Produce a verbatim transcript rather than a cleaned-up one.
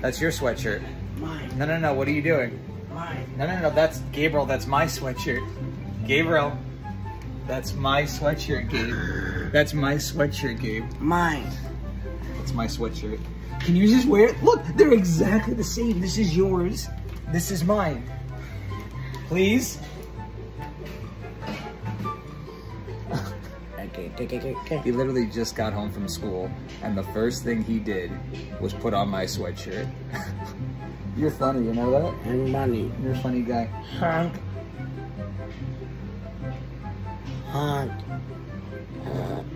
That's your sweatshirt. Mine. No, no, no. What are you doing? Mine. No, no, no. That's Gabriel. That's my sweatshirt. Gabriel. That's my sweatshirt, Gabe. That's my sweatshirt, Gabe. Mine. That's my sweatshirt. Can you just wear it? Look, they're exactly the same. This is yours. This is mine. Please? Okay, okay, okay, okay. He literally just got home from school, and the first thing he did was put on my sweatshirt. You're funny, you know that? And money. You're a funny guy. Honk. Honk. Uh,